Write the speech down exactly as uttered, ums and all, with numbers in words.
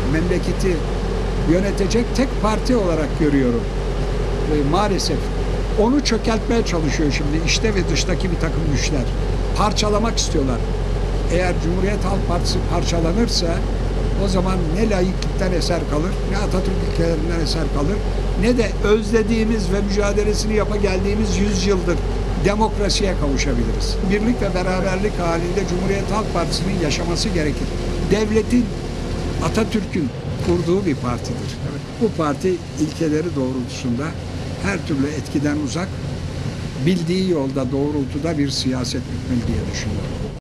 memleketi yönetecek tek parti olarak görüyorum. E, maalesef. Onu çökertmeye çalışıyor şimdi içte ve dıştaki bir takım güçler. Parçalamak istiyorlar. Eğer Cumhuriyet Halk Partisi parçalanırsa o zaman ne laiklikten eser kalır, ne Atatürk ilkelerinden eser kalır, ne de özlediğimiz ve mücadelesini yapa geldiğimiz yüz yıldır demokrasiye kavuşabiliriz. Birlik ve beraberlik halinde Cumhuriyet Halk Partisi'nin yaşaması gerekir. Devletin, Atatürk'ün kurduğu bir partidir. Bu parti ilkeleri doğrultusunda her türlü etkiden uzak, bildiği yolda doğrultuda bir siyaset gütmeli diye düşünüyorum.